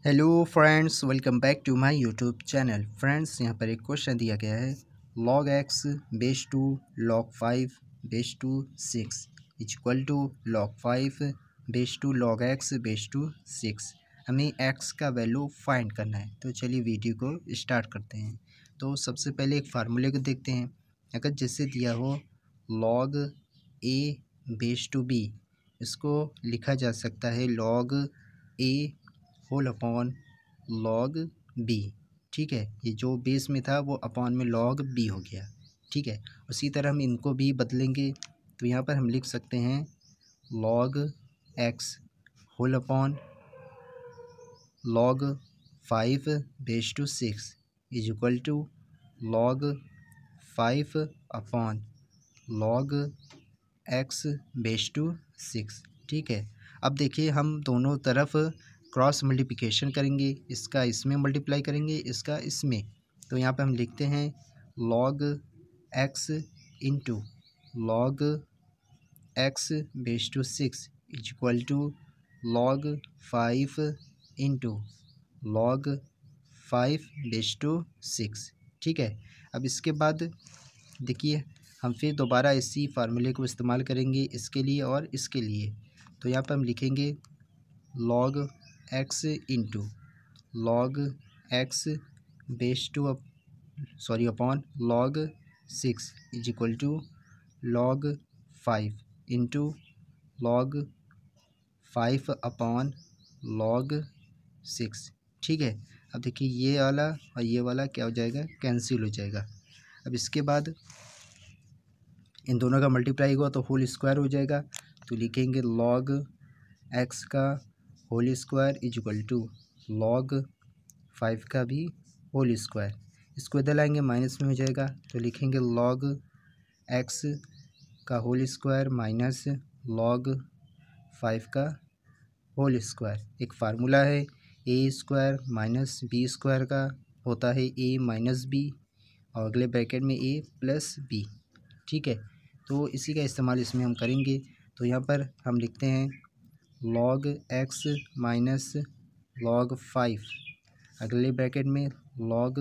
Hello friends, welcome back to my YouTube channel. Friends, यहाँ पर एक क्वेश्चन दिया गया है log x base two log 5 base two 6 equal to log 5 base two log x base two 6। हमें x का value find करना है। तो चलिए वीडियो को स्टार्ट करते हैं। तो सबसे पहले एक फार्मूले को देखते हैं। अगर जैसे दिया हो log a base two b, इसको लिखा जा सकता है log a whole upon log B. ठीक है, ये जो बेस में था वो अपॉन में लॉग बी हो गया। ठीक है, उसी तरह हम इनको भी बदलेंगे। तो यहाँ पर हम लिख सकते हैं log X whole upon log 5 base two 6 is equal to log 5 upon log X base two 6। ठीक है, अब देखिए हम दोनों तरफ क्रॉस मल्टीप्लिकेशन करेंगे। इसका इसमें मल्टीप्लाई करेंगे, इसका इसमें। तो यहाँ पे हम लिखते हैं log x into log X base two 6 is equal to log 5 into log 5 base two 6। ठीक है, अब इसके बाद देखिए हम फिर दोबारा इसी फार्मूले को इस्तेमाल करेंगे इसके लिए और इसके लिए। तो यहाँ पर हम लिखेंगे log X into log X base two upon log 6 is equal to log 5 into log 5 upon log 6। ठीक है, अब देखिए ये वाला और ये वाला क्या हो जाएगा, कैंसिल हो जाएगा। अब इसके बाद इन दोनों का मल्टीप्लाई हुआ तो होल स्क्वायर हो जाएगा। तो लिखेंगे लॉग एक्स का whole square is equal to log 5 का भी होल स्क्वायर। इसको इधर लाएंगे माइनस में हो जाएगा। तो लिखेंगे लॉग एक्स का होल स्क्वायर माइनस लॉग 5 का होल स्क्वायर। एक फार्मूला है A square minus B square का होता है ए माइनस बी और अगले ब्रैकेट में ए प्लस बी। ठीक है, तो इसी का इस्तेमाल इसमें हम करेंगे। तो यहाँ पर हम लिखते हैं लॉग एक्स माइनस लॉग 5, अगले ब्रैकेट में लॉग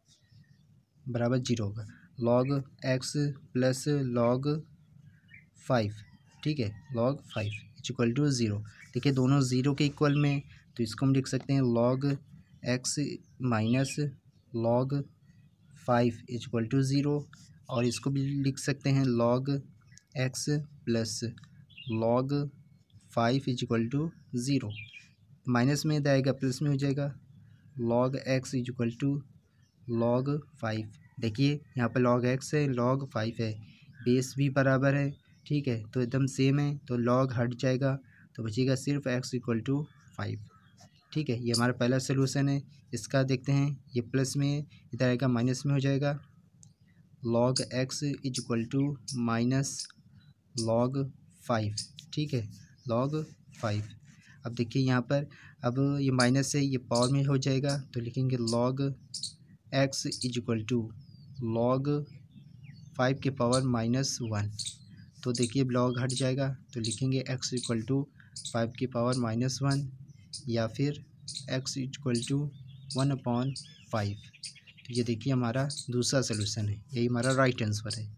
बराबर 0 होगा, लॉग एक्स प्लस लॉग 5। ठीक है, लॉग 5 इक्वल टू 0। देखिए दोनों 0 के इक्वल में, तो इसको हम लिख सकते हैं log X minus log 5 equal to 0। और इसको भी लिख सकते हैं log X plus log 5 equal to 0। Minus में जाएगा प्लस में हो जाएगा, log X equal to log 5। देखिए यहाँ पर लॉग एक्स है, लॉग 5 है, बेस भी बराबर है। ठीक है, तो एकदम सेम है, तो लॉग हट जाएगा तो बचेगा सिर्फ एक्स इक्वल टू 5। ठीक है, ये हमारा पहला सोल्यूशन है। इसका देखते हैं, ये प्लस में इधर आएगा माइनस में हो जाएगा, log X equal to minus log 5। ठीक है, लॉग 5। अब देखिए यहाँ पर अब ये माइनस है, ये पावर में हो जाएगा। तो लिखेंगे log X equal to log 5 के पावर -1। तो देखिए लॉग हट जाएगा, तो लिखेंगे एक्स इक्वल टू 5 की पावर -1 या फिर एक्स इक्वल टू 1/5। तो ये देखिए हमारा दूसरा सोल्यूशन है, यही हमारा राइट आंसर है।